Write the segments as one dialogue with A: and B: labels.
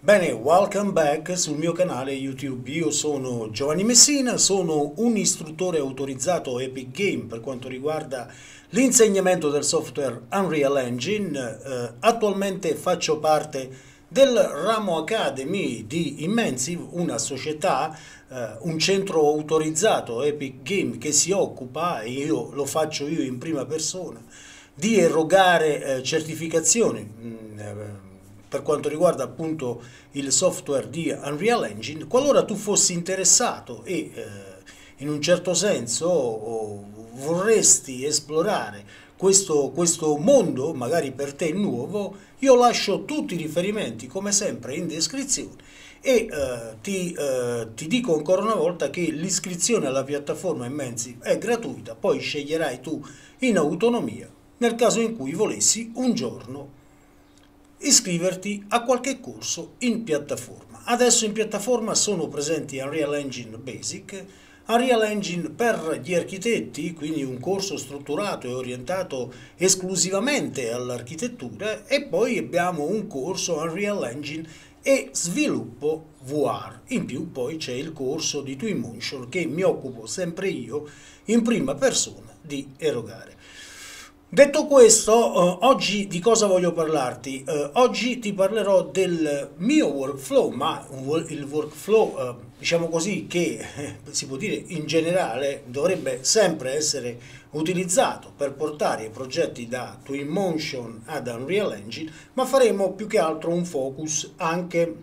A: Bene, welcome back sul mio canale YouTube. Io sono Giovanni Messina, sono un istruttore autorizzato Epic Game per quanto riguarda l'insegnamento del software Unreal Engine. Attualmente faccio parte del ramo Academy di Immensive, una società, un centro autorizzato Epic Game che si occupa, e io lo faccio io in prima persona, di erogare certificazioni per quanto riguarda appunto il software di Unreal Engine. Qualora tu fossi interessato e in un certo senso vorresti esplorare questo mondo, magari per te nuovo, io lascio tutti i riferimenti come sempre in descrizione e ti dico ancora una volta che l'iscrizione alla piattaforma Immensive è gratuita, poi sceglierai tu in autonomia nel caso in cui volessi un giorno iscriverti a qualche corso in piattaforma. Adesso in piattaforma sono presenti Unreal Engine Basic, Unreal Engine per gli architetti, quindi un corso strutturato e orientato esclusivamente all'architettura, e poi abbiamo un corso Unreal Engine e sviluppo VR. In più poi c'è il corso di Twinmotion che mi occupo sempre io in prima persona di erogare. Detto questo, oggi di cosa voglio parlarti? Oggi ti parlerò del mio workflow, ma il workflow, diciamo così, che si può dire in generale dovrebbe sempre essere utilizzato per portare i progetti da Twinmotion ad Unreal Engine, ma faremo più che altro un focus anche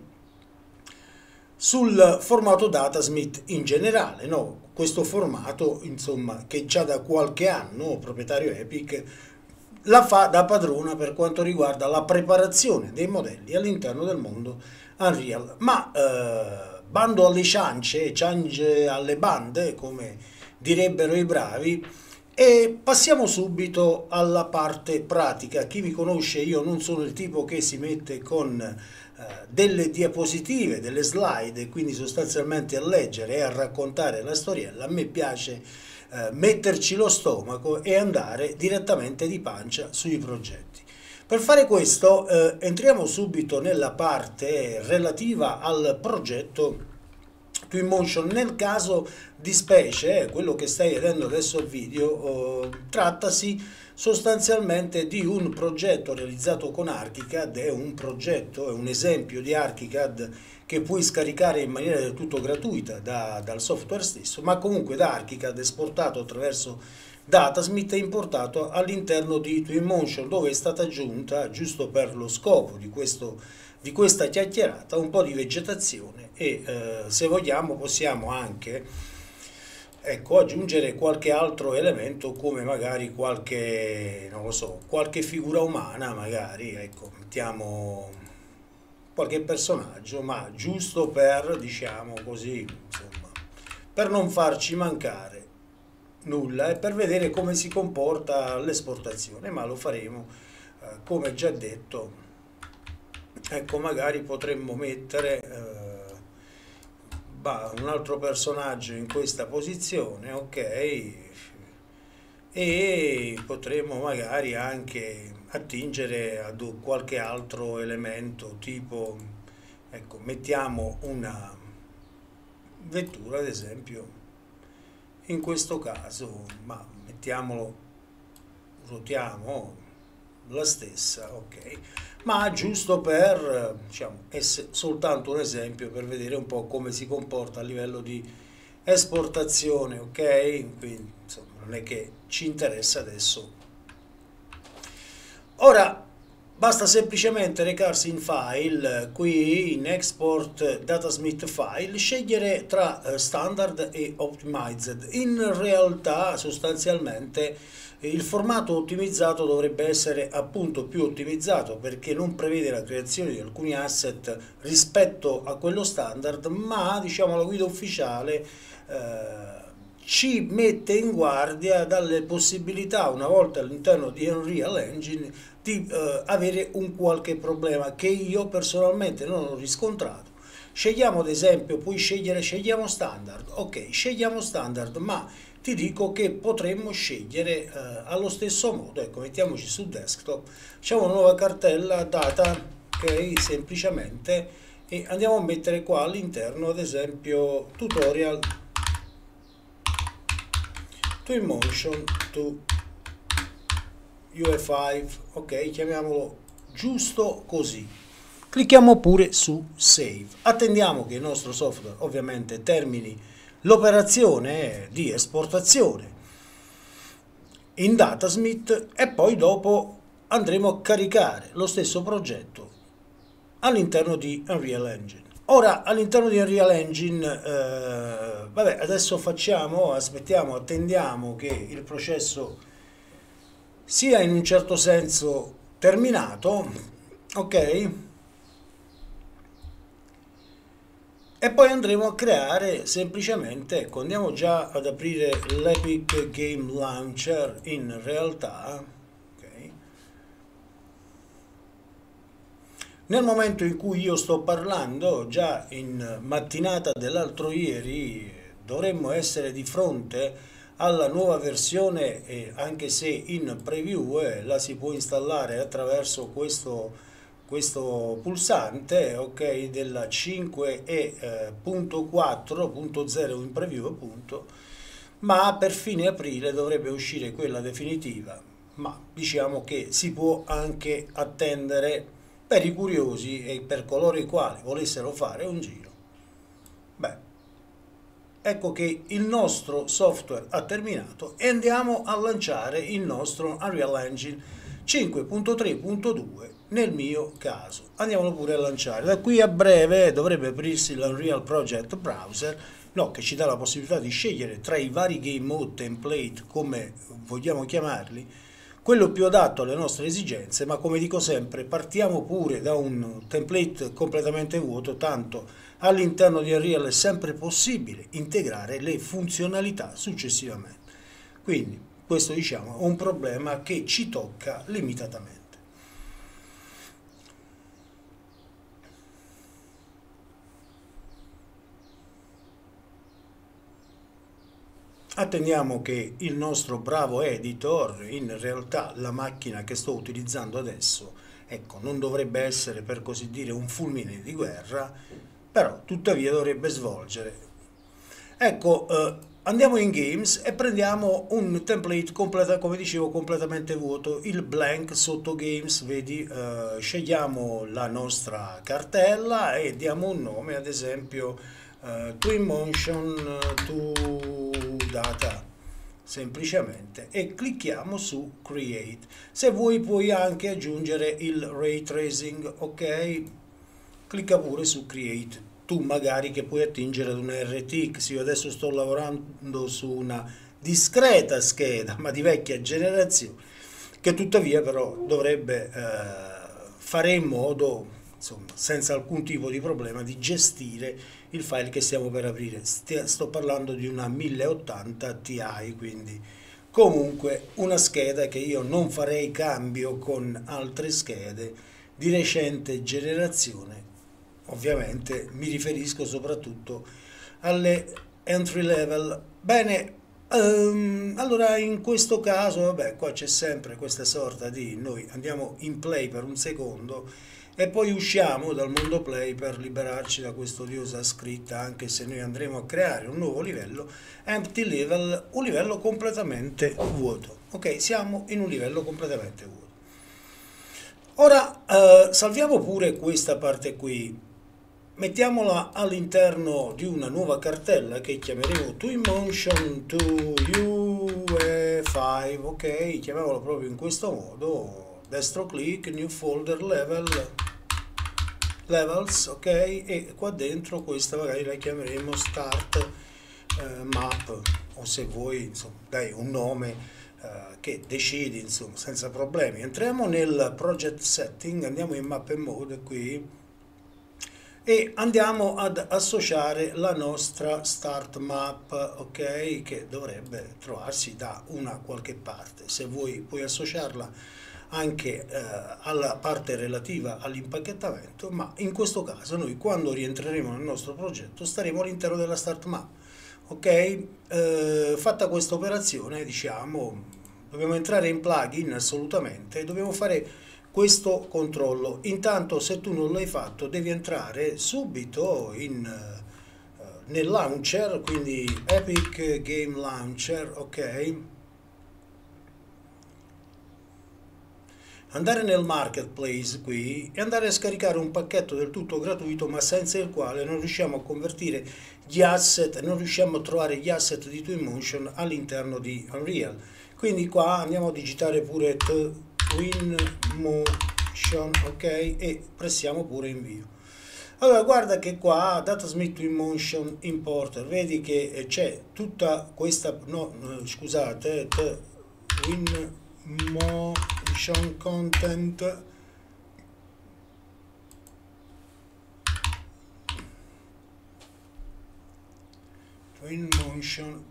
A: sul formato Datasmith in generale, no? Questo formato, insomma, che già da qualche anno, proprietario Epic, la fa da padrona per quanto riguarda la preparazione dei modelli all'interno del mondo Unreal. Ma bando alle ciance, ciance alle bande, come direbbero i bravi, e passiamo subito alla parte pratica. Chi mi conosce, io non sono il tipo che si mette con delle diapositive, delle slide, e quindi sostanzialmente a leggere e a raccontare la storiella. A me piace metterci lo stomaco e andare direttamente di pancia sui progetti. Per fare questo entriamo subito nella parte relativa al progetto Twinmotion. Nel caso di specie, quello che stai vedendo adesso al video, trattasi sostanzialmente di un progetto realizzato con ArchiCAD. È un progetto, è un esempio di ArchiCAD che puoi scaricare in maniera del tutto gratuita dal software stesso, ma comunque da ArchiCAD esportato attraverso Datasmith e importato all'interno di Twinmotion, dove è stata aggiunta, giusto per lo scopo di questa chiacchierata, un po' di vegetazione e se vogliamo possiamo anche, ecco, aggiungere qualche altro elemento, come magari qualche, non lo so, qualche figura umana, magari, ecco, mettiamo qualche personaggio, ma giusto per, diciamo così, insomma, per non farci mancare nulla e per vedere come si comporta l'esportazione, ma lo faremo come già detto. Ecco, magari potremmo mettere un altro personaggio in questa posizione, ok, e potremmo magari anche attingere ad qualche altro elemento, tipo, ecco, mettiamo una vettura ad esempio in questo caso, ma mettiamolo, ruotiamo la stessa, ok, ma giusto per, diciamo, essere soltanto un esempio per vedere un po' come si comporta a livello di esportazione, ok, quindi insomma non è che ci interessa adesso. Ora basta semplicemente recarsi in File, qui in Export Datasmith File, scegliere tra Standard e Optimized. In realtà sostanzialmente il formato ottimizzato dovrebbe essere appunto più ottimizzato, perché non prevede la creazione di alcuni asset rispetto a quello standard, ma diciamo la guida ufficiale ci mette in guardia dalle possibilità, una volta all'interno di Unreal Engine, di avere un qualche problema che io personalmente non ho riscontrato. Scegliamo ad esempio, puoi scegliere, scegliamo standard, ok, scegliamo standard, ma ti dico che potremmo scegliere allo stesso modo, ecco, mettiamoci su desktop, facciamo una nuova cartella data, ok, semplicemente, e andiamo a mettere qua all'interno ad esempio tutorial Twinmotion to UE5, ok, chiamiamolo giusto così. Clicchiamo pure su Save. Attendiamo che il nostro software ovviamente termini l'operazione di esportazione in Datasmith e poi dopo andremo a caricare lo stesso progetto all'interno di Unreal Engine. Ora all'interno di Unreal Engine, vabbè, adesso aspettiamo, attendiamo che il processo sia in un certo senso terminato, ok? E poi andremo a creare semplicemente, ecco, andiamo già ad aprire l'Epic Game Launcher in realtà, okay. Nel momento in cui io sto parlando, già in mattinata dell'altro ieri, dovremmo essere di fronte alla nuova versione, anche se in preview la si può installare attraverso questo pulsante, ok, della 5.4.0 in preview appunto, ma per fine aprile dovrebbe uscire quella definitiva, ma diciamo che si può anche attendere per i curiosi e per coloro i quali volessero fare un giro. Beh, ecco che il nostro software ha terminato e andiamo a lanciare il nostro Unreal Engine 5.3.2 nel mio caso. Andiamolo pure a lanciare. Da qui a breve dovrebbe aprirsi l'Unreal Project Browser, no, che ci dà la possibilità di scegliere tra i vari game mode, template, come vogliamo chiamarli, quello più adatto alle nostre esigenze, ma come dico sempre, partiamo pure da un template completamente vuoto, tanto all'interno di Unreal è sempre possibile integrare le funzionalità successivamente. Quindi questo, diciamo, è un problema che ci tocca limitatamente. Attendiamo che il nostro bravo editor, in realtà la macchina che sto utilizzando adesso, ecco, non dovrebbe essere per così dire un fulmine di guerra, però tuttavia dovrebbe svolgere. Ecco, andiamo in Games e prendiamo un template come dicevo completamente vuoto, il blank sotto Games, vedi, scegliamo la nostra cartella e diamo un nome, ad esempio Twinmotion to Data, semplicemente, e clicchiamo su Create. Se vuoi puoi anche aggiungere il Ray Tracing, ok? Clicca pure su Create. Tu magari che puoi attingere ad una RTX, io adesso sto lavorando su una discreta scheda, ma di vecchia generazione, che tuttavia però dovrebbe fare in modo, insomma, senza alcun tipo di problema, di gestire il file che stiamo per aprire. Sto parlando di una 1080 Ti, quindi comunque una scheda che io non farei cambio con altre schede di recente generazione. Ovviamente mi riferisco soprattutto alle entry level. Bene, allora in questo caso, vabbè, qua c'è sempre questa sorta di noi andiamo in play per un secondo e poi usciamo dal mondo play per liberarci da questa odiosa scritta, anche se noi andremo a creare un nuovo livello, empty level, un livello completamente vuoto. Ok, siamo in un livello completamente vuoto. Ora salviamo pure questa parte qui, mettiamola all'interno di una nuova cartella che chiameremo Twinmotion to UE5, ok, chiamiamola proprio in questo modo, destro clic, new folder levels, ok, e qua dentro questa magari la chiameremo start map, o se vuoi, insomma, dai un nome che decidi, insomma, senza problemi. Entriamo nel project setting, andiamo in map and mode qui e andiamo ad associare la nostra start map, ok, che dovrebbe trovarsi da una qualche parte. Se vuoi puoi associarla anche alla parte relativa all'impacchettamento, ma in questo caso noi quando rientreremo nel nostro progetto staremo all'interno della start map, ok. Fatta questa operazione, diciamo, dobbiamo entrare in plugin assolutamente, dobbiamo fare questo controllo. Intanto, se tu non l'hai fatto, devi entrare subito nel launcher, quindi Epic Game Launcher, ok? Andare nel marketplace qui e andare a scaricare un pacchetto del tutto gratuito, ma senza il quale non riusciamo a convertire gli asset, non riusciamo a trovare gli asset di Twinmotion all'interno di Unreal. Quindi qua andiamo a digitare pure Twinmotion, ok, e pressiamo pure invio. Allora guarda che qua Datasmith Twinmotion Importer, vedi che c'è tutta questa, no, scusate, Twinmotion Content, Twinmotion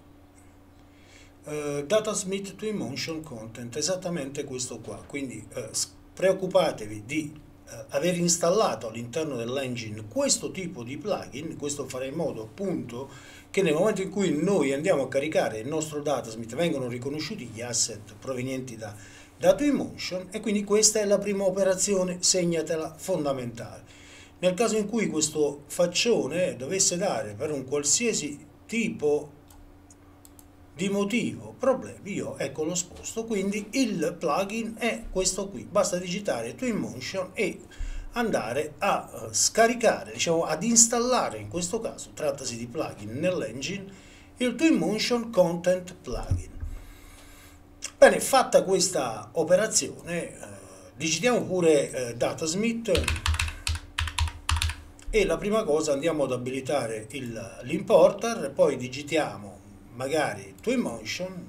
A: Datasmith Twinmotion Content, esattamente questo qua. Quindi preoccupatevi di aver installato all'interno dell'engine questo tipo di plugin. Questo farà in modo appunto che nel momento in cui noi andiamo a caricare il nostro Datasmith vengono riconosciuti gli asset provenienti da Twinmotion, e quindi questa è la prima operazione, segnatela, fondamentale. Nel caso in cui questo faccione dovesse dare per un qualsiasi tipo di motivo problemi, io ecco lo sposto. Quindi il plugin è questo qui, basta digitare Twinmotion e andare a scaricare, diciamo ad installare, in questo caso trattasi di plugin nell'engine, il Twinmotion Content plugin. Bene, fatta questa operazione, digitiamo pure Datasmith e la prima cosa andiamo ad abilitare l'importer, poi digitiamo magari Twinmotion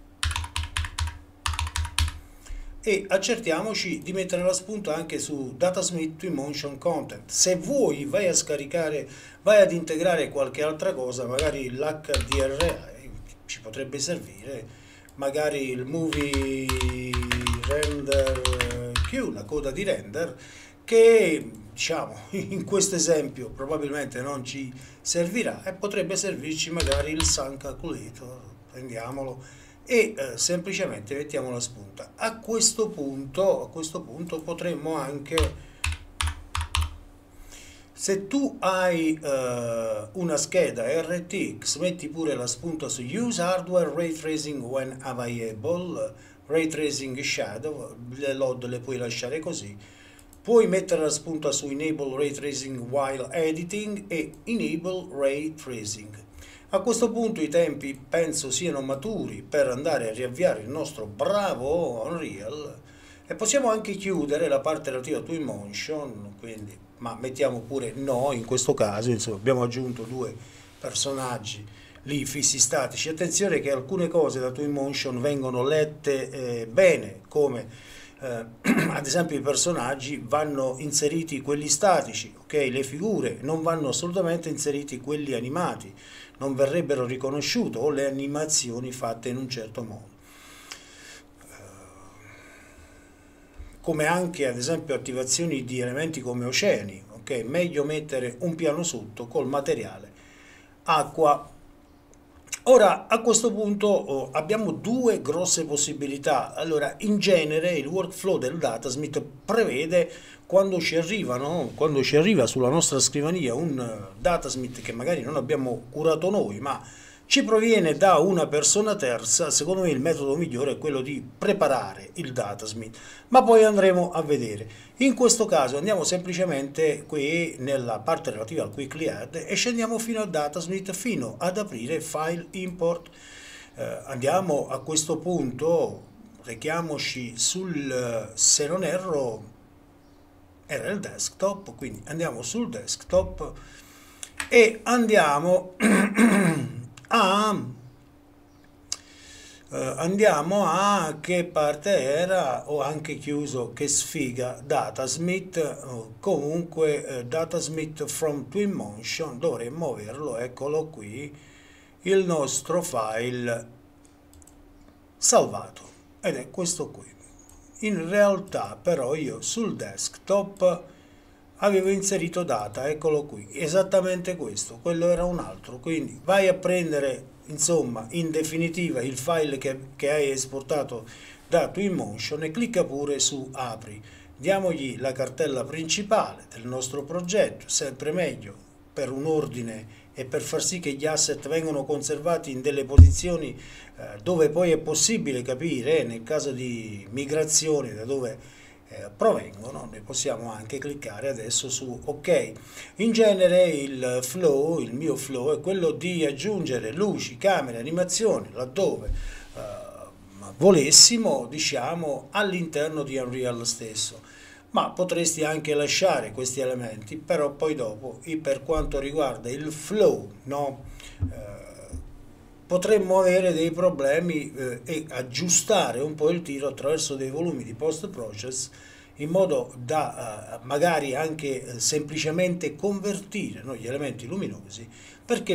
A: e accertiamoci di mettere la spunta anche su Datasmith Twinmotion Content. Se vuoi vai a scaricare, vai ad integrare qualche altra cosa, magari l'HDRI ci potrebbe servire, magari il Movie Render Q, la coda di render, che diciamo in questo esempio probabilmente non ci servirà, e potrebbe servirci magari il Sun Calculator. Prendiamolo e semplicemente mettiamo la spunta. A questo punto potremmo anche, se tu hai una scheda RTX, metti pure la spunta su Use Hardware Ray Tracing when available, Ray Tracing Shadow, le LOD le puoi lasciare così. Puoi mettere la spunta su Enable Ray Tracing while editing e Enable Ray Tracing. A questo punto i tempi penso siano maturi per andare a riavviare il nostro bravo Unreal, e possiamo anche chiudere la parte relativa a Twinmotion, quindi, ma mettiamo pure no in questo caso. Insomma, abbiamo aggiunto due personaggi lì fissi statici. Attenzione che alcune cose da Twinmotion vengono lette bene, come ad esempio i personaggi vanno inseriti quelli statici, ok? Le figure non vanno assolutamente inseriti quelli animati, non verrebbero riconosciute, o le animazioni fatte in un certo modo. Come anche ad esempio attivazioni di elementi come oceani, ok? Meglio mettere un piano sotto col materiale acqua. Ora, a questo punto abbiamo due grosse possibilità. Allora, in genere il workflow del Datasmith prevede, quando ci arriva sulla nostra scrivania un Datasmith che magari non abbiamo curato noi, ma ci proviene da una persona terza, secondo me il metodo migliore è quello di preparare il Datasmith, ma poi andremo a vedere. In questo caso andiamo semplicemente qui nella parte relativa al Quickly Add e scendiamo fino al Datasmith, fino ad aprire File Import. Andiamo a questo punto, rechiamoci se non erro, era il desktop, quindi andiamo sul desktop e andiamo a che parte era, ho anche chiuso, che sfiga, Datasmith, comunque Datasmith from Twinmotion, dovremmo averlo, eccolo qui, il nostro file salvato, ed è questo qui. In realtà però io sul desktop avevo inserito data, eccolo qui, esattamente questo, quello era un altro. Quindi vai a prendere, insomma, in definitiva il file che hai esportato da Twinmotion e clicca pure su apri diamogli la cartella principale del nostro progetto, sempre meglio per un ordine e per far sì che gli asset vengano conservati in delle posizioni dove poi è possibile capire, nel caso di migrazione, da dove provengono. Noi possiamo anche cliccare adesso su OK. In genere il flow, il mio flow, è quello di aggiungere luci, camere, animazioni laddove volessimo, diciamo, all'interno di Unreal stesso. Ma potresti anche lasciare questi elementi, però poi dopo, per quanto riguarda il flow, no? Potremmo avere dei problemi e aggiustare un po' il tiro attraverso dei volumi di post-process, in modo da magari anche semplicemente convertire, no, gli elementi luminosi, perché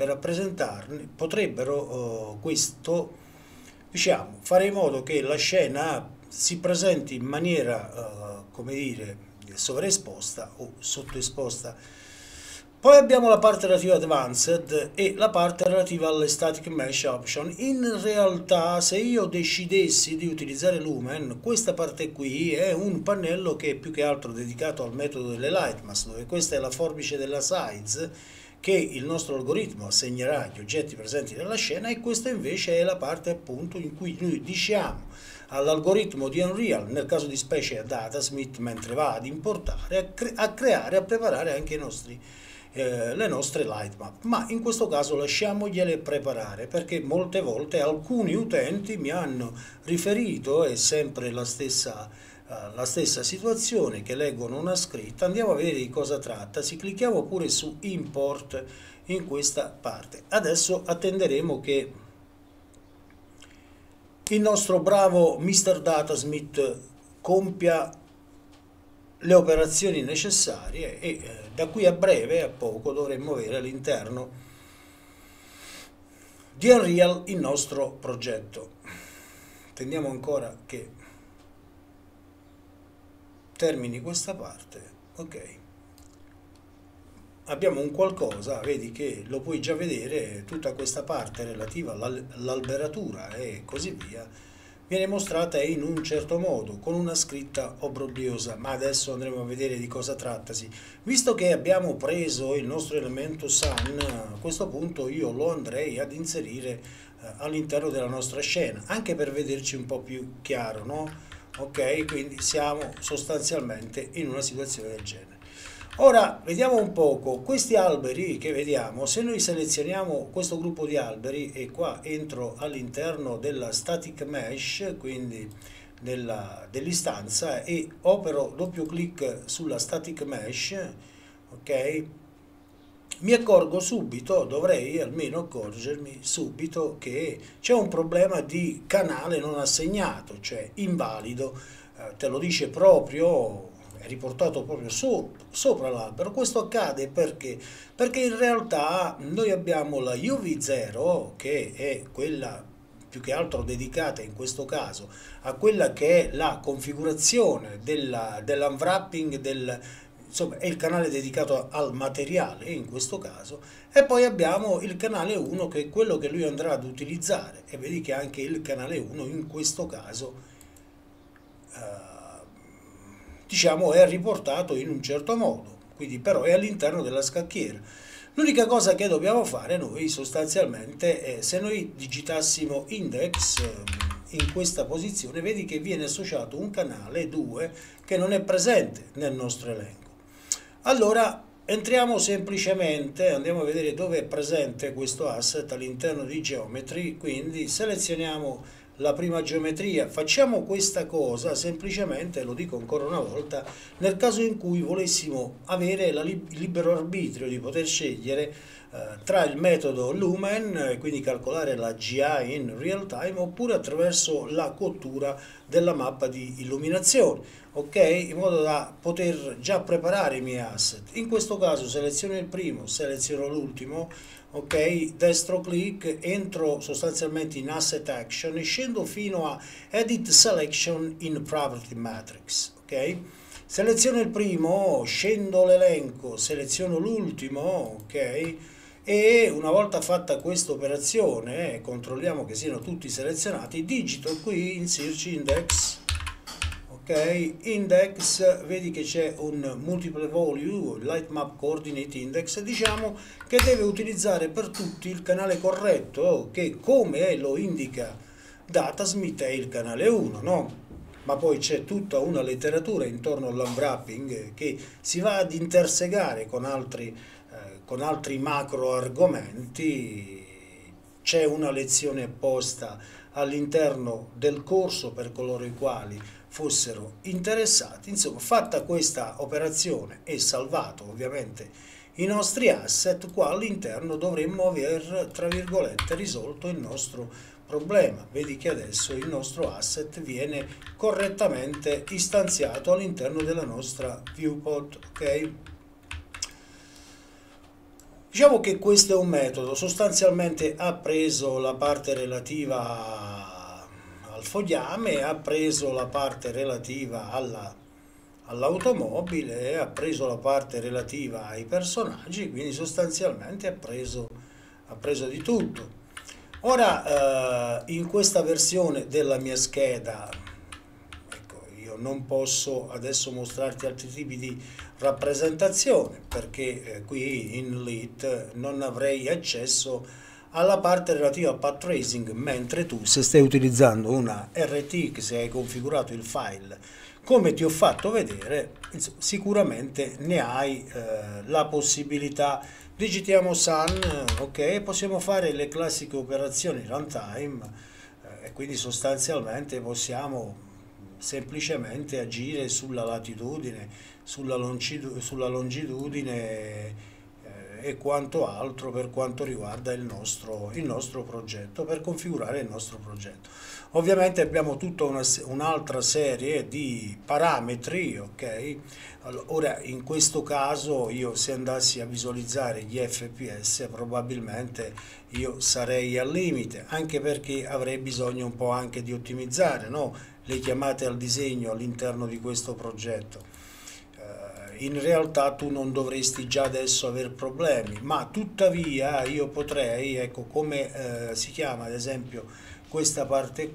A: potrebbero questo, diciamo, fare in modo che la scena si presenti in maniera, come dire, sovraesposta o sottoesposta. Poi abbiamo la parte relativa ad Advanced e la parte relativa alle Static Mesh Option. In realtà, se io decidessi di utilizzare Lumen, questa parte qui è un pannello che è più che altro dedicato al metodo delle Lightmask, dove questa è la forbice della size che il nostro algoritmo assegnerà agli oggetti presenti nella scena, e questa invece è la parte appunto in cui noi diciamo all'algoritmo di Unreal, nel caso di specie a Datasmith, mentre va ad importare, a creare, a preparare anche le nostre lightmap, ma in questo caso lasciamogliele preparare, perché molte volte alcuni utenti mi hanno riferito, è sempre la stessa situazione, che leggono una scritta. Andiamo a vedere di cosa trattasi, clicchiamo pure su import in questa parte. Adesso attenderemo che il nostro bravo Mr. Datasmith compia le operazioni necessarie e da qui a breve, a poco, dovremmo avere all'interno di Unreal il nostro progetto. Attendiamo ancora che termini questa parte. Ok, abbiamo un qualcosa, vedi che lo puoi già vedere, tutta questa parte relativa all'alberatura e così via viene mostrata in un certo modo, con una scritta obbrobriosa, ma adesso andremo a vedere di cosa trattasi. Visto che abbiamo preso il nostro elemento sun, a questo punto io lo andrei ad inserire all'interno della nostra scena, anche per vederci un po' più chiaro, no? Ok, quindi siamo sostanzialmente in una situazione del genere. Ora vediamo un poco questi alberi che vediamo. Se noi selezioniamo questo gruppo di alberi e qua entro all'interno della static mesh, quindi dell'istanza, e opero doppio clic sulla static mesh, ok, mi accorgo subito, dovrei almeno accorgermi subito, che c'è un problema di canale non assegnato, cioè invalido. Te lo dice proprio, è riportato proprio sopra l'albero. Questo accade perché in realtà noi abbiamo la UV0, che è quella più che altro dedicata in questo caso a quella che è la configurazione dell'unwrapping, insomma è il canale dedicato al materiale in questo caso, e poi abbiamo il canale 1 che è quello che lui andrà ad utilizzare, e vedi che anche il canale 1 in questo caso diciamo è riportato in un certo modo, quindi però è all'interno della scacchiera. L'unica cosa che dobbiamo fare noi sostanzialmente è, se noi digitassimo index in questa posizione, vedi che viene associato un canale 2 che non è presente nel nostro elenco. Allora entriamo semplicemente, andiamo a vedere dove è presente questo asset all'interno di Geometry, quindi selezioniamo la prima geometria. Facciamo questa cosa semplicemente, lo dico ancora una volta, nel caso in cui volessimo avere il libero arbitrio di poter scegliere tra il metodo Lumen, quindi calcolare la GI in real time, oppure attraverso la cottura della mappa di illuminazione, ok, in modo da poter già preparare i miei asset. In questo caso seleziono il primo, seleziono l'ultimo, ok, destro clic, entro sostanzialmente in Asset Action e scendo fino a Edit Selection in Property Matrix, ok? Seleziono il primo, scendo l'elenco, seleziono l'ultimo, ok? E una volta fatta questa operazione, controlliamo che siano tutti selezionati, digito qui in Search Index, ok, index, vedi che c'è un multiple value, light map coordinate index, diciamo che deve utilizzare per tutti il canale corretto, che come lo indica Datasmith è il canale 1, no? Ma poi c'è tutta una letteratura intorno all'unwrapping che si va ad intersegare con altri macro argomenti. C'è una lezione apposta all'interno del corso per coloro i quali fossero interessati. Insomma, fatta questa operazione e salvato ovviamente i nostri asset, qua all'interno dovremmo aver, tra virgolette, risolto il nostro problema. Vedi che adesso il nostro asset viene correttamente istanziato all'interno della nostra viewport, ok? Diciamo che questo è un metodo, sostanzialmente ha preso la parte relativa al fogliame, ha preso la parte relativa all'automobile, ha preso la parte relativa ai personaggi, quindi sostanzialmente ha preso di tutto. Ora, in questa versione della mia scheda, ecco, io non posso adesso mostrarti altri tipi di rappresentazione perché qui in Lit non avrei accesso alla parte relativa al path tracing, mentre tu, se stai utilizzando una RTX e hai configurato il file come ti ho fatto vedere, sicuramente ne hai la possibilità. Digitiamo Sun, ok, possiamo fare le classiche operazioni runtime e quindi sostanzialmente possiamo semplicemente agire sulla latitudine, sulla longitudine e quanto altro per quanto riguarda il nostro progetto, per configurare il nostro progetto. Ovviamente abbiamo tutta un'altra serie di parametri, ok? Ora in questo caso io, se andassi a visualizzare gli FPS, probabilmente io sarei al limite, anche perché avrei bisogno un po' anche di ottimizzare, no? Le chiamate al disegno all'interno di questo progetto. In realtà tu non dovresti già adesso aver problemi, ma tuttavia io potrei, ecco, come si chiama ad esempio questa parte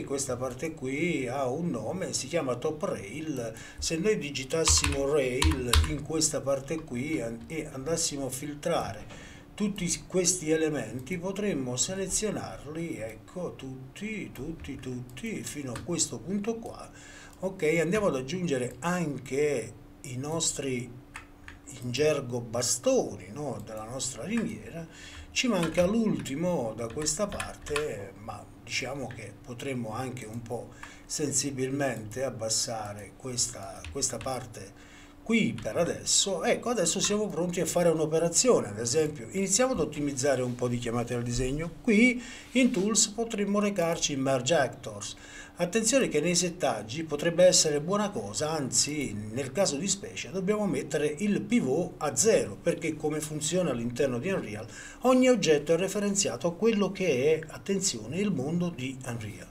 A: qui ha un nome, si chiama top rail. Se noi digitassimo rail in questa parte qui e andassimo a filtrare tutti questi elementi, potremmo selezionarli, ecco, tutti fino a questo punto qua. Ok, andiamo ad aggiungere anche i nostri in gergo bastoni, no, della nostra ringhiera. Ci manca l'ultimo da questa parte, ma diciamo che potremmo anche un po' sensibilmente abbassare questa parte qui per adesso. Ecco, adesso siamo pronti a fare un'operazione. Ad esempio, iniziamo ad ottimizzare un po' di chiamate al disegno. Qui in Tools potremmo recarci in Merge Actors. Attenzione che nei settaggi potrebbe essere buona cosa, anzi nel caso di specie dobbiamo mettere il pivot a 0, perché come funziona all'interno di Unreal, ogni oggetto è referenziato a quello che è, attenzione, il mondo di Unreal.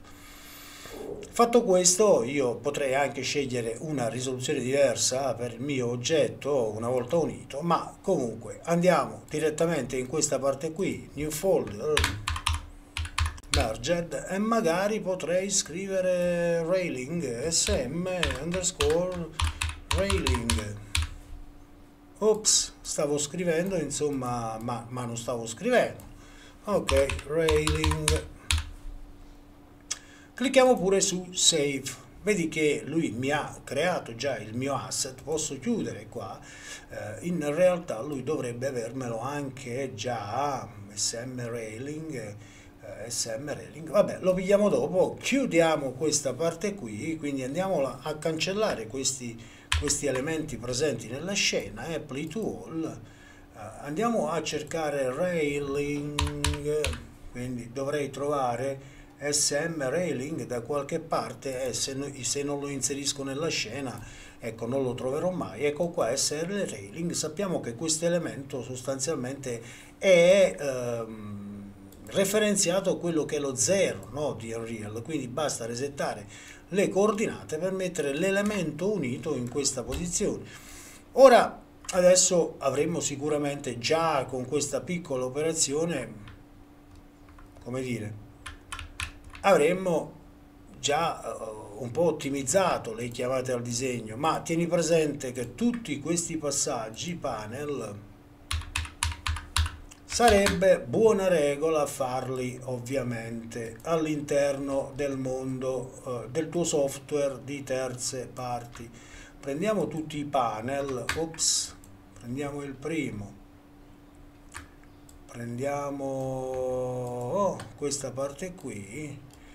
A: Fatto questo, io potrei anche scegliere una risoluzione diversa per il mio oggetto una volta unito, ma comunque andiamo direttamente in questa parte qui, New Folder, Merged, e magari potrei scrivere railing, sm underscore railing. Ops, stavo scrivendo, insomma, ma non stavo scrivendo. Ok, railing. Clicchiamo pure su Save. Vedi che lui mi ha creato già il mio asset, posso chiudere qua. In realtà lui dovrebbe avermelo anche già, SM Railing, vabbè, lo pigliamo dopo. Chiudiamo questa parte qui, quindi andiamo a cancellare questi elementi presenti nella scena, Play to All. Andiamo a cercare Railing, quindi dovrei trovare SM Railing da qualche parte, e se non lo inserisco nella scena, ecco, non lo troverò mai. Ecco qua, SM Railing. Sappiamo che questo elemento sostanzialmente è referenziato a quello che è lo 0, no, di Unreal, quindi basta resettare le coordinate per mettere l'elemento unito in questa posizione. Ora, adesso avremo sicuramente già con questa piccola operazione, come dire, avremmo già un po' ottimizzato le chiamate al disegno, ma tieni presente che tutti questi passaggi panel sarebbe buona regola farli ovviamente all'interno del mondo del tuo software di terze parti. Prendiamo tutti i panel, ops, prendiamo il primo, prendiamo questa parte qui,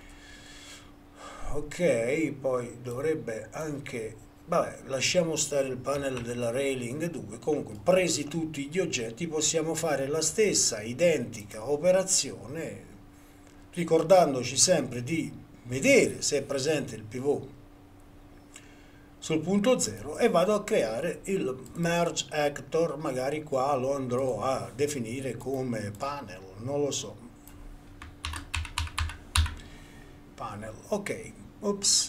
A: ok, poi dovrebbe anche, vabbè, lasciamo stare il panel della Railing 2, comunque presi tutti gli oggetti possiamo fare la stessa identica operazione, ricordandoci sempre di vedere se è presente il pivot sul punto 0 e vado a creare il merge actor, magari qua lo andrò a definire come panel, non lo so, panel, ok, ops,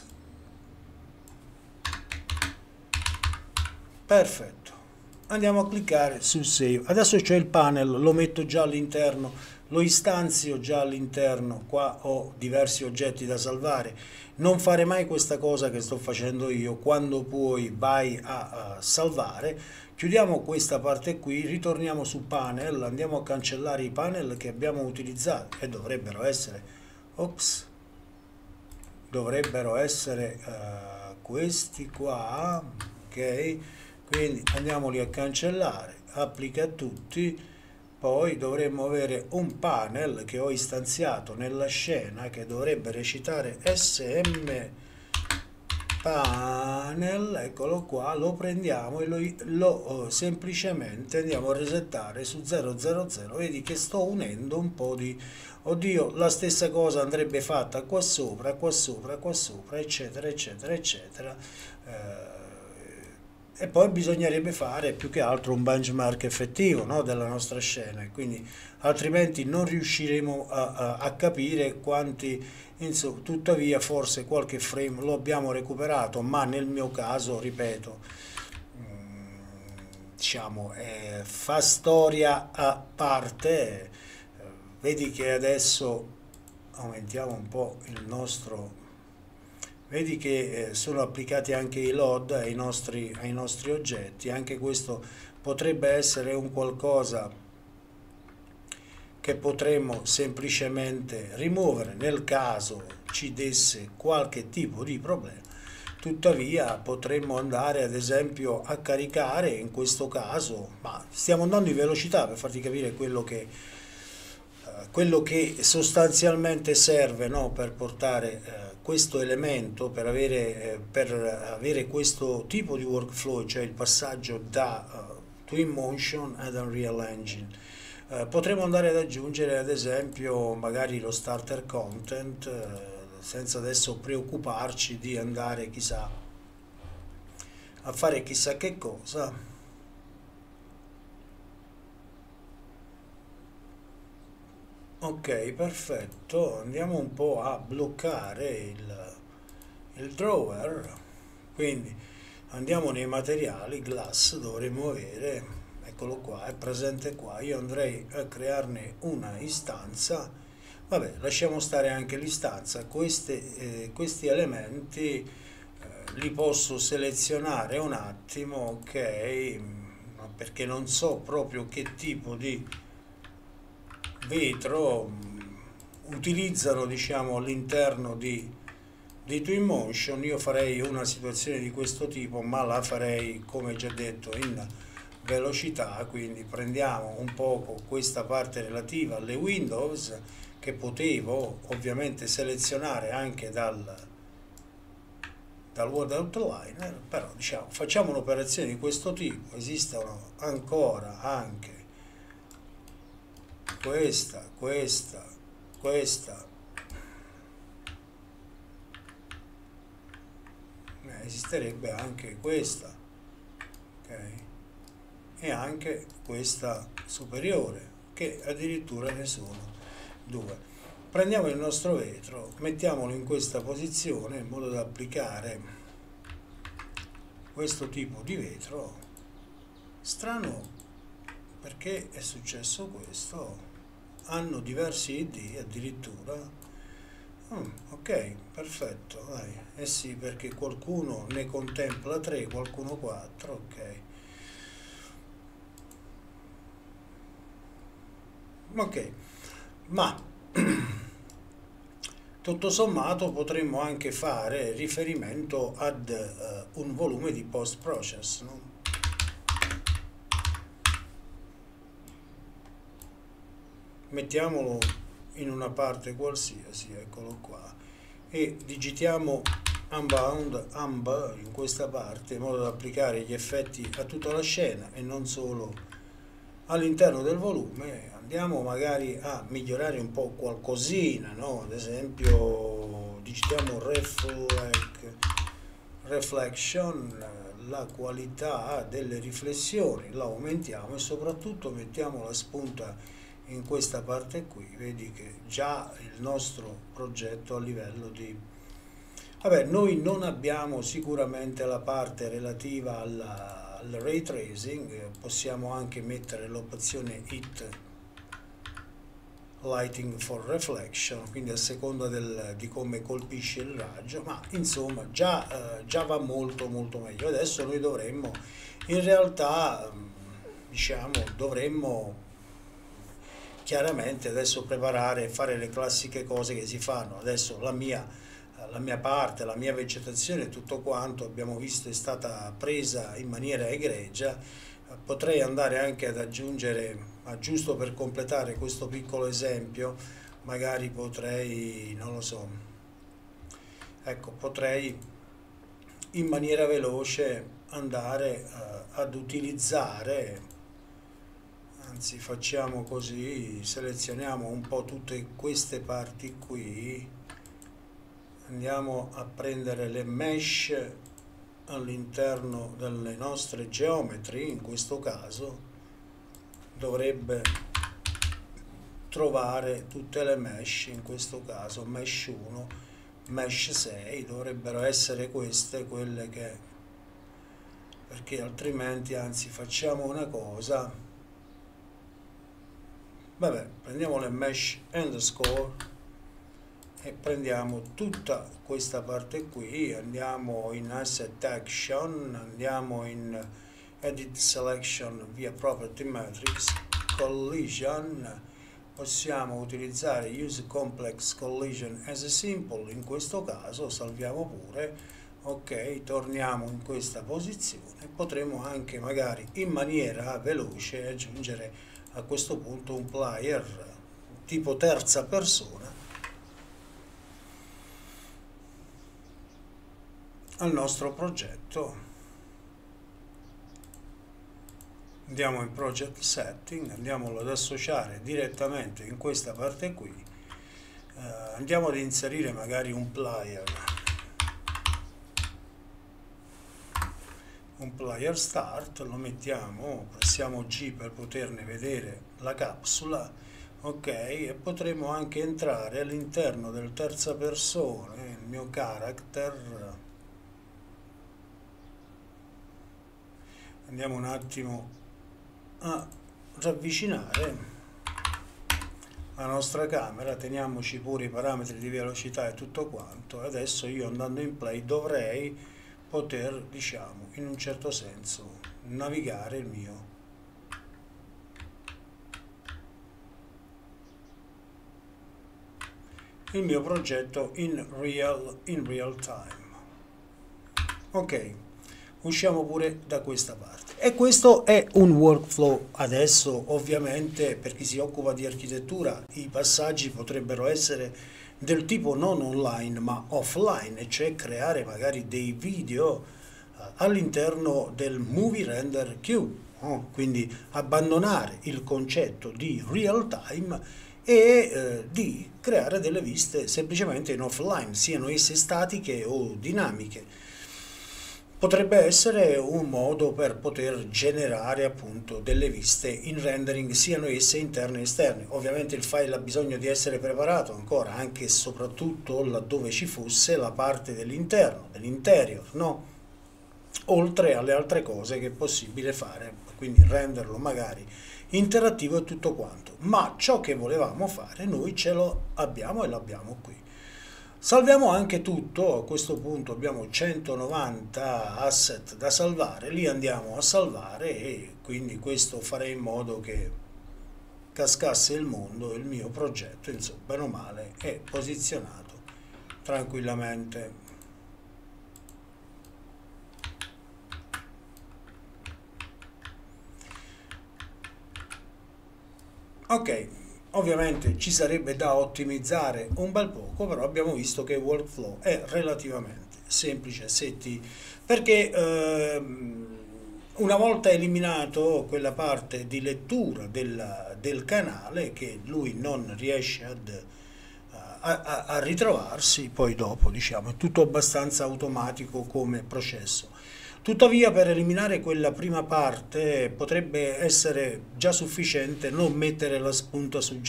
A: perfetto, andiamo a cliccare su save. Adesso c'è il panel, lo metto già all'interno, lo istanzio già all'interno, qua ho diversi oggetti da salvare. Non fare mai questa cosa che sto facendo io, quando poi vai a salvare, chiudiamo questa parte qui, ritorniamo su panel, andiamo a cancellare i panel che abbiamo utilizzato e dovrebbero essere, ops, dovrebbero essere questi qua, ok, quindi andiamoli a cancellare, applica a tutti. Poi dovremmo avere un panel che ho istanziato nella scena che dovrebbe recitare sm panel, eccolo qua, lo prendiamo e lo semplicemente andiamo a resettare su 000. Vedi che sto unendo un po' di, oddio, la stessa cosa andrebbe fatta qua sopra, qua sopra, qua sopra, eccetera, eccetera, eccetera. E poi bisognerebbe fare più che altro un benchmark effettivo, no, della nostra scena, quindi altrimenti non riusciremo a capire quanti, insomma, tuttavia forse qualche frame lo abbiamo recuperato, ma nel mio caso, ripeto, diciamo, fa storia a parte. Vedi che adesso aumentiamo un po' il nostro. Vedi che sono applicati anche i load ai nostri oggetti, anche questo potrebbe essere un qualcosa che potremmo semplicemente rimuovere nel caso ci desse qualche tipo di problema. Tuttavia potremmo andare ad esempio a caricare in questo caso, ma stiamo andando in velocità per farti capire quello che sostanzialmente serve, no, per portare questo elemento, per avere questo tipo di workflow, cioè il passaggio da Twinmotion ad Unreal Engine. Potremmo andare ad aggiungere ad esempio magari lo starter content senza adesso preoccuparci di andare chissà a fare chissà che cosa. Ok, perfetto, andiamo un po' a bloccare il drawer, quindi andiamo nei materiali, glass dovremmo avere, eccolo qua, è presente qua, io andrei a crearne una istanza, vabbè, lasciamo stare anche l'istanza, questi elementi li posso selezionare un attimo, ok, perché non so proprio che tipo di vetro utilizzano, diciamo, all'interno di Twinmotion. Io farei una situazione di questo tipo, ma la farei, come già detto, in velocità, quindi prendiamo un poco questa parte relativa alle Windows che potevo ovviamente selezionare anche dal Word Outliner, però diciamo facciamo un'operazione di questo tipo. Esistono ancora anche questa, esisterebbe anche questa, ok? E anche questa superiore, che addirittura ne sono due. Prendiamo il nostro vetro, mettiamolo in questa posizione in modo da applicare questo tipo di vetro. Strano, perché è successo questo? Hanno diversi ID addirittura, Ok, perfetto, dai. Eh sì, perché qualcuno ne contempla 3, qualcuno 4, ok. Ok, ma tutto sommato potremmo anche fare riferimento ad un volume di post-process, no? Mettiamolo in una parte qualsiasi, eccolo qua, e digitiamo unbound, umb in questa parte in modo da applicare gli effetti a tutta la scena e non solo all'interno del volume. Andiamo magari a migliorare un po' qualcosina, no? Ad esempio digitiamo reflection, la qualità delle riflessioni la aumentiamo e soprattutto mettiamo la spunta in questa parte qui. Vedi che già il nostro progetto a livello di... Vabbè, noi non abbiamo sicuramente la parte relativa al ray tracing, possiamo anche mettere l'opzione hit lighting for reflection, quindi a seconda di come colpisce il raggio, ma insomma già va molto molto meglio. Adesso noi dovremmo, in realtà, dovremmo chiaramente adesso preparare e fare le classiche cose che si fanno. Adesso la mia parte, la mia vegetazione, tutto quanto abbiamo visto è stata presa in maniera egregia. Potrei andare anche ad aggiungere, ma giusto per completare questo piccolo esempio, magari potrei, non lo so, ecco, potrei in maniera veloce andare ad utilizzare, anzi facciamo così, selezioniamo un po' tutte queste parti qui, andiamo a prendere le mesh all'interno delle nostre geometry. In questo caso dovrebbe trovare tutte le mesh, in questo caso mesh 1, mesh 6, dovrebbero essere queste quelle che, perché altrimenti, anzi facciamo una cosa, vabbè, prendiamo le mesh underscore e prendiamo tutta questa parte qui, andiamo in asset action, andiamo in edit selection via property matrix, collision, possiamo utilizzare use complex collision as a simple, in questo caso salviamo pure, ok, torniamo in questa posizione, potremo anche magari in maniera veloce aggiungere a questo punto un player tipo terza persona al nostro progetto. Andiamo in project setting, andiamolo ad associare direttamente in questa parte qui, andiamo ad inserire magari un player start, lo mettiamo, pressiamo G per poterne vedere la capsula, ok, e potremo anche entrare all'interno del terza persona, il mio character. Andiamo un attimo a ravvicinare la nostra camera, teniamoci pure i parametri di velocità e tutto quanto. Adesso io andando in play dovrei poter, diciamo, in un certo senso navigare il mio progetto in real time. Ok, usciamo pure da questa parte. E questo è un workflow. Adesso ovviamente per chi si occupa di architettura i passaggi potrebbero essere del tipo non online ma offline, cioè creare magari dei video all'interno del Movie Render Queue, no? Quindi abbandonare il concetto di real time e di creare delle viste semplicemente in offline, siano esse statiche o dinamiche. Potrebbe essere un modo per poter generare appunto delle viste in rendering, siano esse interne e esterne. Ovviamente il file ha bisogno di essere preparato ancora, anche e soprattutto laddove ci fosse la parte dell'interno, dell'interior, no? Oltre alle altre cose che è possibile fare, quindi renderlo magari interattivo e tutto quanto. Ma ciò che volevamo fare noi ce lo abbiamo e l'abbiamo qui. Salviamo anche tutto, a questo punto abbiamo 190 asset da salvare, li andiamo a salvare e quindi questo farà in modo che cascasse il mondo, il mio progetto, insomma, bene o male, è posizionato tranquillamente. Ok, ovviamente ci sarebbe da ottimizzare un bel poco, però abbiamo visto che il workflow è relativamente semplice, perché una volta eliminato quella parte di lettura del canale che lui non riesce a ritrovarsi, poi dopo diciamo è tutto abbastanza automatico come processo. Tuttavia, per eliminare quella prima parte potrebbe essere già sufficiente non mettere la spunta su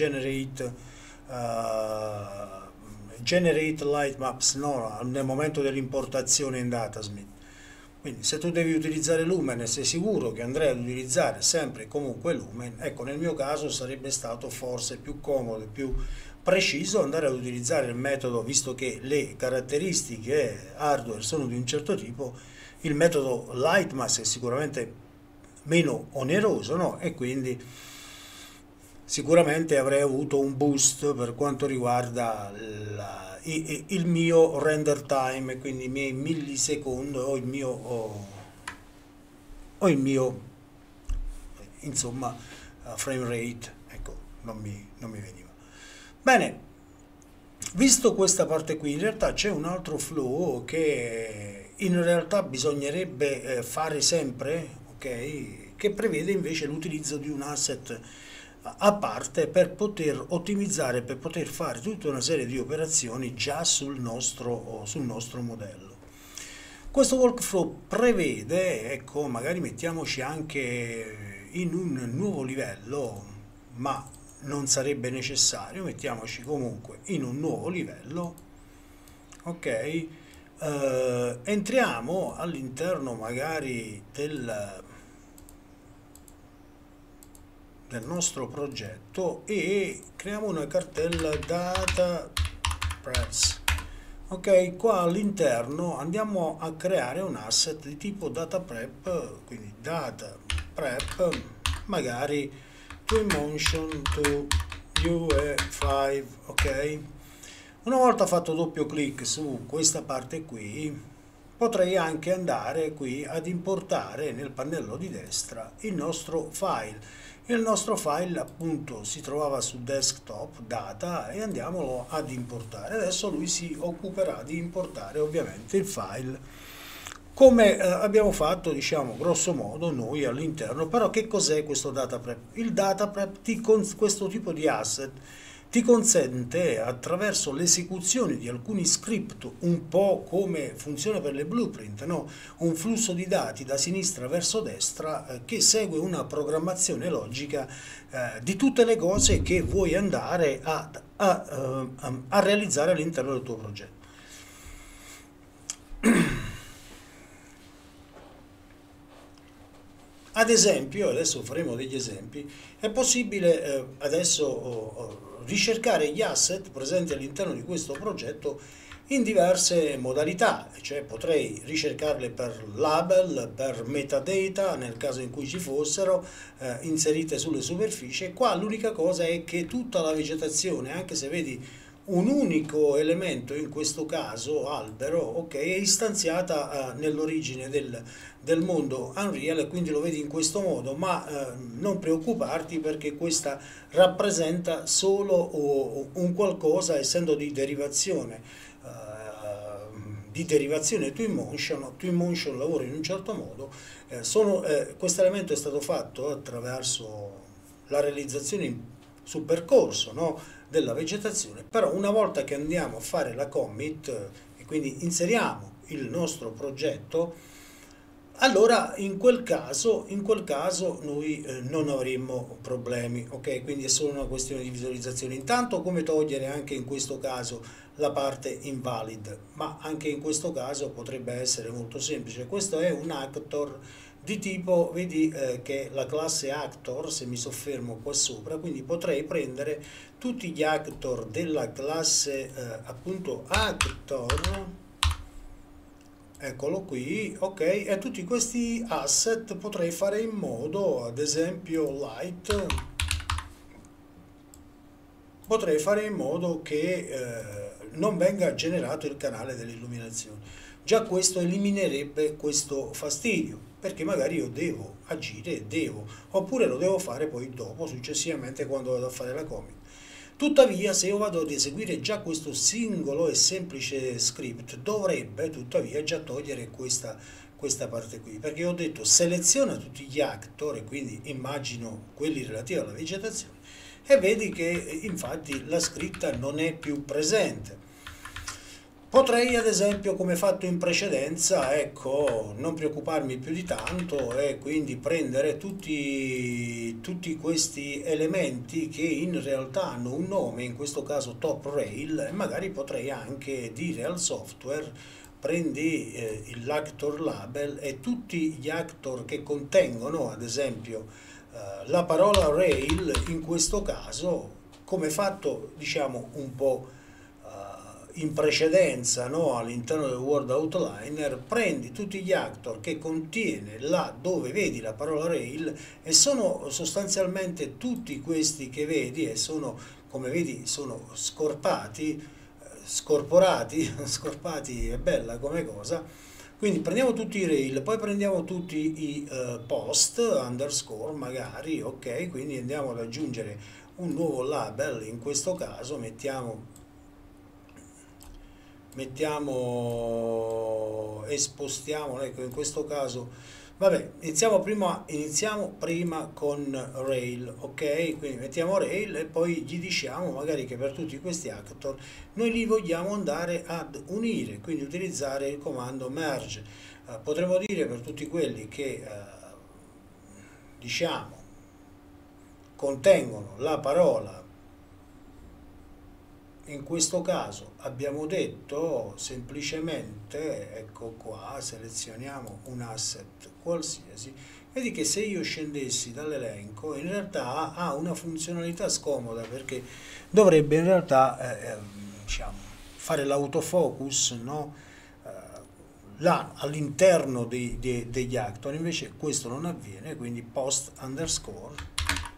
A: Generate Light Maps, no, nel momento dell'importazione in Datasmith. Quindi se tu devi utilizzare Lumen e sei sicuro che andrai ad utilizzare sempre e comunque Lumen, ecco, nel mio caso sarebbe stato forse più comodo e più preciso andare ad utilizzare il metodo, visto che le caratteristiche hardware sono di un certo tipo, il metodo Lightmass è sicuramente meno oneroso, no? E quindi sicuramente avrei avuto un boost per quanto riguarda il mio render time, quindi i miei millisecondi o il mio insomma frame rate, ecco, non mi veniva. Bene, visto questa parte qui, in realtà c'è un altro flow che in realtà bisognerebbe fare sempre, ok? Che prevede invece l'utilizzo di un asset a parte per poter ottimizzare, per poter fare tutta una serie di operazioni già sul nostro modello. Questo workflow prevede, ecco, magari mettiamoci anche in un nuovo livello, ma non sarebbe necessario, mettiamoci comunque in un nuovo livello, ok? Entriamo all'interno magari del nostro progetto e creiamo una cartella data preps. Ok, qua all'interno andiamo a creare un asset di tipo data prep, quindi data prep, magari Twinmotion to UE5, ok? Una volta fatto doppio clic su questa parte qui, potrei anche andare qui ad importare nel pannello di destra il nostro file. Il nostro file appunto si trovava su desktop data e andiamolo ad importare. Adesso lui si occuperà di importare ovviamente il file come abbiamo fatto, diciamo, grosso modo noi all'interno. Però che cos'è questo data prep? Il data prep, questo tipo di asset ti consente, attraverso l'esecuzione di alcuni script, un po' come funziona per le blueprint, no? Un flusso di dati da sinistra verso destra che segue una programmazione logica di tutte le cose che vuoi andare a realizzare all'interno del tuo progetto. Ad esempio, adesso faremo degli esempi, è possibile adesso ricercare gli asset presenti all'interno di questo progetto in diverse modalità, cioè potrei ricercarle per label, per metadata, nel caso in cui ci fossero, inserite sulle superfici. Qua l'unica cosa è che tutta la vegetazione, anche se vedi un unico elemento, in questo caso albero, ok, è istanziata nell'origine del mondo Unreal, e quindi lo vedi in questo modo, ma non preoccuparti perché questa rappresenta solo un qualcosa, essendo di derivazione Twinmotion lavora in un certo modo. Questo elemento è stato fatto attraverso la realizzazione sul percorso, no, della vegetazione, però una volta che andiamo a fare la commit e quindi inseriamo il nostro progetto, allora in quel caso noi non avremmo problemi, ok? Quindi è solo una questione di visualizzazione. Intanto, come togliere anche in questo caso la parte invalid, ma anche in questo caso potrebbe essere molto semplice. Questo è un actor di tipo, vedi che la classe actor, se mi soffermo qua sopra, quindi potrei prendere tutti gli actor della classe appunto actor, eccolo qui, ok, e tutti questi asset potrei fare in modo, ad esempio light, potrei fare in modo che non venga generato il canale dell'illuminazione. Già questo eliminerebbe questo fastidio, perché magari io devo agire, oppure lo devo fare poi dopo, successivamente quando vado a fare la comic. Tuttavia, se io vado ad eseguire già questo singolo e semplice script, dovrebbe tuttavia già togliere questa parte qui, perché ho detto seleziona tutti gli actor, e quindi immagino quelli relativi alla vegetazione, e vedi che infatti la scritta non è più presente. Potrei ad esempio, come fatto in precedenza, ecco, non preoccuparmi più di tanto e quindi prendere tutti questi elementi che in realtà hanno un nome, in questo caso top rail, e magari potrei anche dire al software prendi l'actor label e tutti gli actor che contengono ad esempio la parola rail, in questo caso come fatto diciamo un po' in precedenza, no, all'interno del Word Outliner, prendi tutti gli actor che contiene là dove vedi la parola rail, e sono sostanzialmente tutti questi che vedi, e sono, come vedi, sono scorpati, scorporati, scorpati è bella come cosa. Quindi prendiamo tutti i rail, poi prendiamo tutti i post, underscore magari, ok, quindi andiamo ad aggiungere un nuovo label, in questo caso mettiamo e spostiamo, ecco, in questo caso vabbè, iniziamo prima con rail, ok, quindi mettiamo rail e poi gli diciamo magari che per tutti questi actor noi li vogliamo andare ad unire, quindi utilizzare il comando merge. Potremmo dire per tutti quelli che diciamo contengono la parola, in questo caso abbiamo detto semplicemente, ecco qua, selezioniamo un asset qualsiasi, vedi che se io scendessi dall'elenco in realtà ha una funzionalità scomoda, perché dovrebbe in realtà diciamo, fare l'autofocus, no? Là all'interno degli actor, invece questo non avviene, quindi post underscore.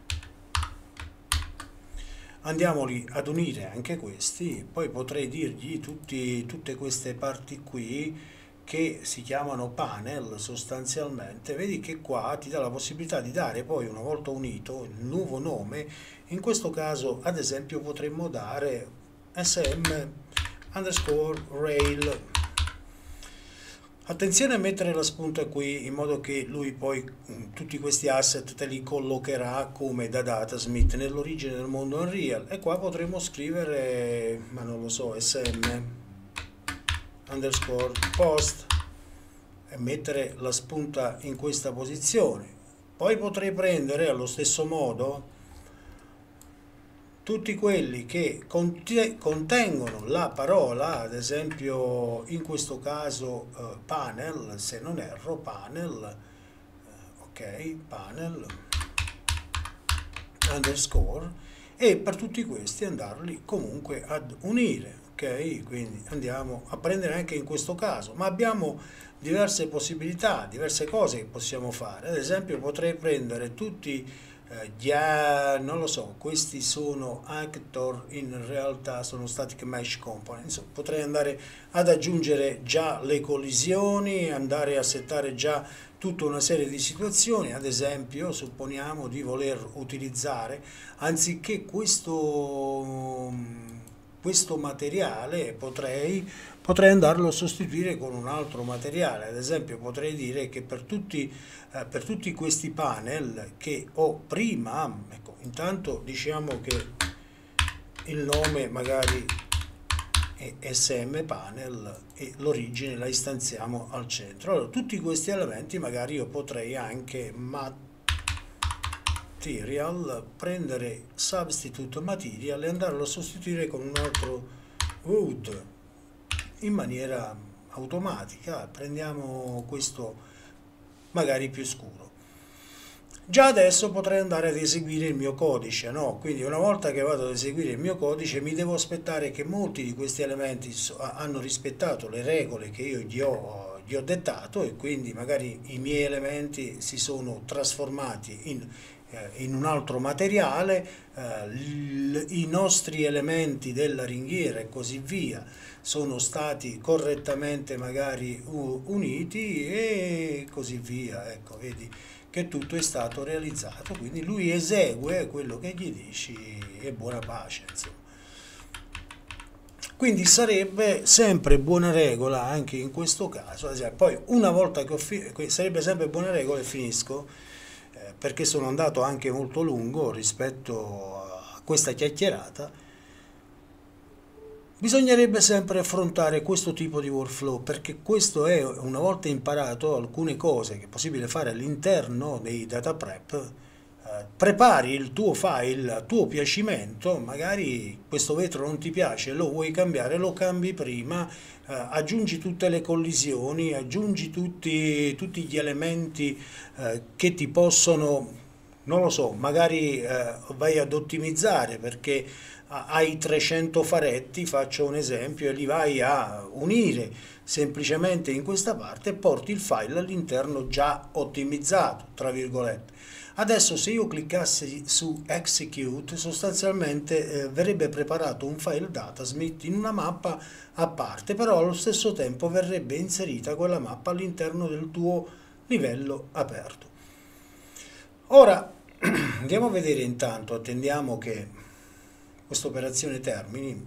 A: Andiamoli ad unire anche questi, poi potrei dirgli tutte queste parti qui che si chiamano panel sostanzialmente, vedi che qua ti dà la possibilità di dare poi, una volta unito, il nuovo nome. In questo caso ad esempio potremmo dare sm underscore rail. Attenzione a mettere la spunta qui, in modo che lui poi tutti questi asset te li collocherà come da Datasmith nell'origine del mondo Unreal, e qua potremo scrivere, ma non lo so, sm underscore post e mettere la spunta in questa posizione. Poi potrei prendere allo stesso modo tutti quelli che contengono la parola, ad esempio in questo caso panel, se non erro, panel, ok, panel underscore, e per tutti questi andarli comunque ad unire, ok? Quindi andiamo a prendere anche in questo caso, ma abbiamo diverse possibilità, diverse cose che possiamo fare. Ad esempio potrei prendere tutti non lo so, questi sono actor, in realtà sono static mesh component. Insomma, potrei andare ad aggiungere già le collisioni, andare a settare già tutta una serie di situazioni. Ad esempio supponiamo di voler utilizzare, anziché questo materiale, potrei andarlo a sostituire con un altro materiale. Ad esempio potrei dire che per tutti questi panel che ho prima, ecco, intanto diciamo che il nome magari è sm panel e l'origine la istanziamo al centro. Allora tutti questi elementi magari io potrei anche material, prendere substitute material e andarlo a sostituire con un altro wood in maniera automatica. Prendiamo questo magari più scuro. Già adesso potrei andare ad eseguire il mio codice, no? Quindi una volta che vado ad eseguire il mio codice mi devo aspettare che molti di questi elementi hanno rispettato le regole che io gli ho dettato, e quindi magari i miei elementi si sono trasformati in un altro materiale, i nostri elementi della ringhiera e così via sono stati correttamente magari uniti e così via. Ecco, vedi che tutto è stato realizzato, quindi lui esegue quello che gli dici e buona pace, insomma. Quindi sarebbe sempre buona regola anche in questo caso. Poi una volta che sarebbe sempre buona regola, e finisco, perché sono andato anche molto lungo rispetto a questa chiacchierata. Bisognerebbe sempre affrontare questo tipo di workflow, perché questo è, una volta imparato alcune cose che è possibile fare all'interno dei data prep, prepari il tuo file a tuo piacimento. Magari questo vetro non ti piace, lo vuoi cambiare, lo cambi prima, aggiungi tutte le collisioni, aggiungi tutti gli elementi che ti possono, non lo so, magari vai ad ottimizzare perché hai 300 faretti, faccio un esempio, e li vai a unire semplicemente in questa parte e porti il file all'interno già ottimizzato, tra virgolette. Adesso se io cliccassi su Execute, sostanzialmente verrebbe preparato un file datasmith in una mappa a parte, però allo stesso tempo verrebbe inserita quella mappa all'interno del tuo livello aperto. Ora andiamo a vedere intanto, attendiamo che questa operazione termini.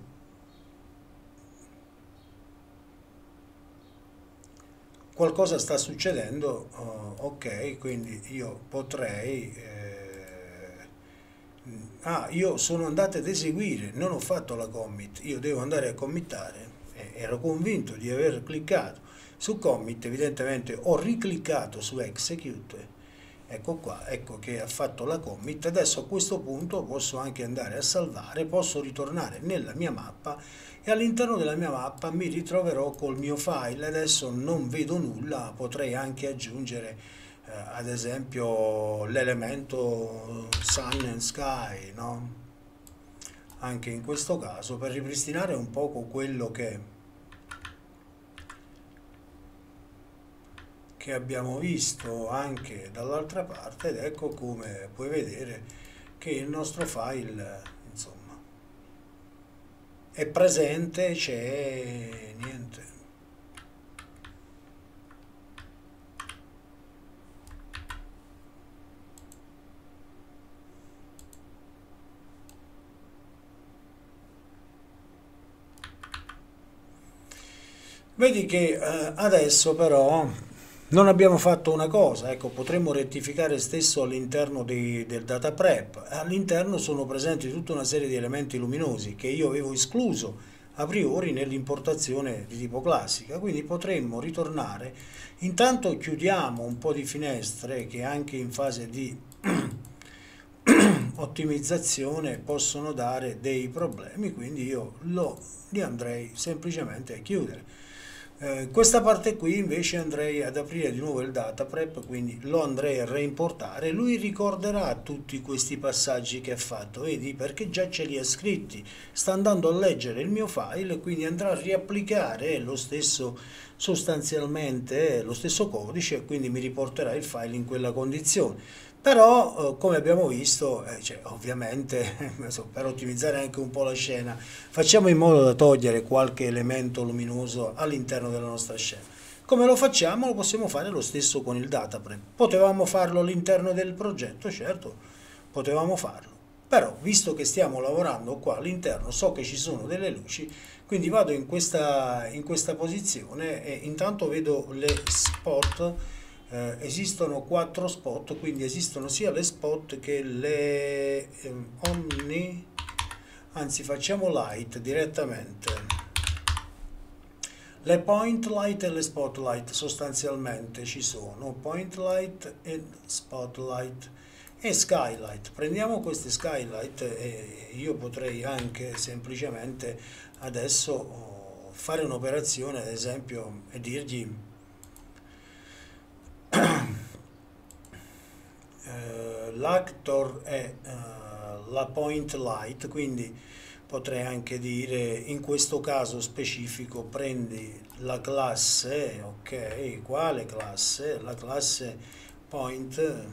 A: Qualcosa sta succedendo, ok, quindi io potrei io sono andato ad eseguire, non ho fatto la commit, io devo andare a committare, ero convinto di aver cliccato su commit, evidentemente ho ricliccato su execute. Ecco qua, ecco che ha fatto la commit. Adesso a questo punto posso anche andare a salvare, posso ritornare nella mia mappa e all'interno della mia mappa mi ritroverò col mio file. Adesso non vedo nulla, potrei anche aggiungere ad esempio l'elemento sun and sky, no? Anche in questo caso per ripristinare un poco quello che abbiamo visto anche dall'altra parte, ed ecco come puoi vedere che il nostro file, insomma, è presente, c'è niente. Vedi che adesso però non abbiamo fatto una cosa, ecco, potremmo rettificare stesso all'interno del data prep. All'interno sono presenti tutta una serie di elementi luminosi che io avevo escluso a priori nell'importazione di tipo classica, quindi potremmo ritornare. Intanto chiudiamo un po' di finestre che anche in fase di ottimizzazione possono dare dei problemi, quindi io li andrei semplicemente a chiudere. Questa parte qui invece andrei ad aprire di nuovo il data prep, quindi lo andrei a reimportare. Lui ricorderà tutti questi passaggi che ha fatto, vedi, perché già ce li ha scritti, sta andando a leggere il mio file, quindi andrà a riapplicare lo stesso, sostanzialmente lo stesso codice, e quindi mi riporterà il file in quella condizione. Però, come abbiamo visto, ovviamente per ottimizzare anche un po' la scena, facciamo in modo da togliere qualche elemento luminoso all'interno della nostra scena. Come lo facciamo? Lo possiamo fare lo stesso con il data prep. Potevamo farlo all'interno del progetto, certo, potevamo farlo. Però, visto che stiamo lavorando qua all'interno, so che ci sono delle luci, quindi vado in questa posizione e intanto vedo le spot. Esistono 4 spot, quindi esistono sia le spot che le omni, anzi facciamo light direttamente, le point light e le spotlight sostanzialmente ci sono, point light e spotlight e skylight. Prendiamo queste skylight e io potrei anche semplicemente adesso fare un'operazione, ad esempio, e dirgli l'actor è la point light, quindi potrei anche dire in questo caso specifico prendi la classe, ok, quale classe? La classe point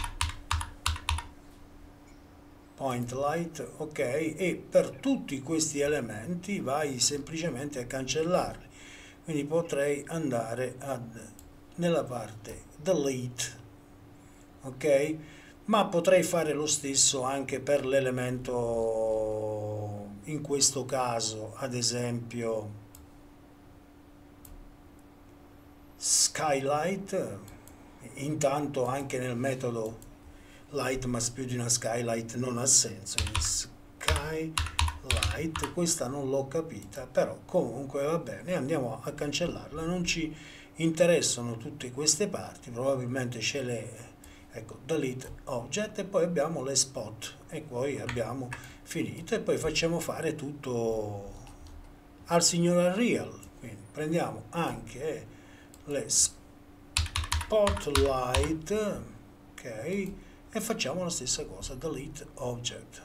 A: light, ok, e per tutti questi elementi vai semplicemente a cancellarli, quindi potrei andare nella parte delete, ok, ma potrei fare lo stesso anche per l'elemento, in questo caso ad esempio skylight. Intanto anche nel metodo light ma più di una skylight non ha senso, skylight questa non l'ho capita, però comunque va bene, andiamo a cancellarla, non ci interessano tutte queste parti, probabilmente ce le, ecco, delete object, e poi abbiamo le spot e poi abbiamo finito, e poi facciamo fare tutto al signor Unreal, quindi prendiamo anche le spotlight, ok, e facciamo la stessa cosa, delete object.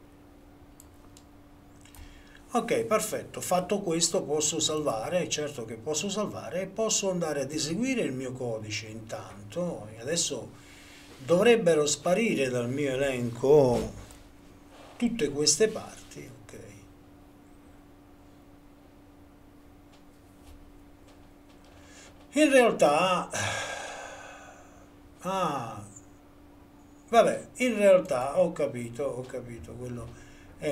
A: Ok, perfetto, fatto questo posso salvare, certo che posso salvare, e posso andare ad eseguire il mio codice intanto, e adesso dovrebbero sparire dal mio elenco tutte queste parti, ok. In realtà, vabbè, in realtà ho capito, quello è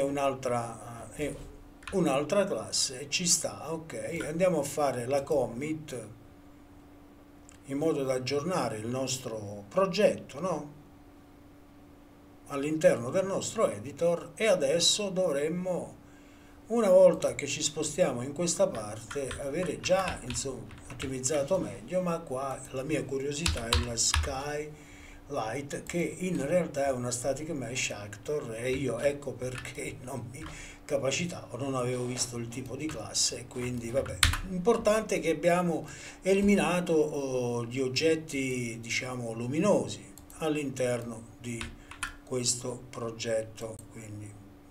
A: un'altra classe, ci sta, ok. Andiamo a fare la commit in modo da aggiornare il nostro progetto, no? All'interno del nostro editor, e adesso dovremmo, una volta che ci spostiamo in questa parte, avere già insomma ottimizzato meglio, ma qua la mia curiosità è la skylight, che in realtà è una static mesh actor, e io ecco perché non mi capacitavo, non avevo visto il tipo di classe, e quindi vabbè, l'importante è che abbiamo eliminato gli oggetti, diciamo, luminosi all'interno di questo progetto, quindi,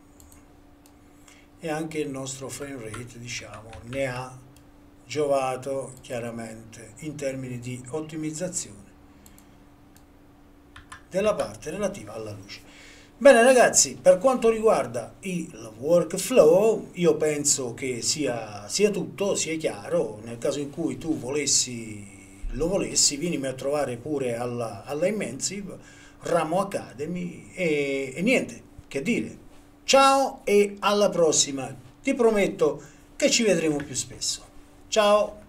A: e anche il nostro frame rate, diciamo, ne ha giovato chiaramente in termini di ottimizzazione della parte relativa alla luce. Bene ragazzi, per quanto riguarda il workflow, io penso che sia tutto, sia chiaro. Nel caso in cui tu lo volessi, vienimi a trovare pure alla Immensive, Ramo Academy, e niente, che dire. Ciao e alla prossima, ti prometto che ci vedremo più spesso. Ciao!